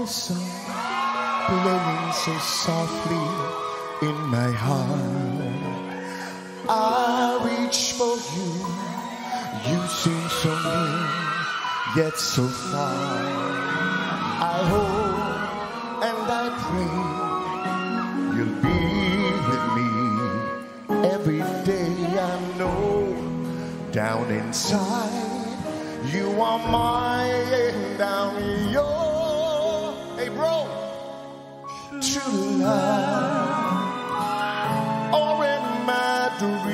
song playing so softly in my heart. I reach for you, you seem so near, yet so far. I hope and I pray you'll be with me every day. I know down inside you are mine, down your, hey bro, true love, or am I the real?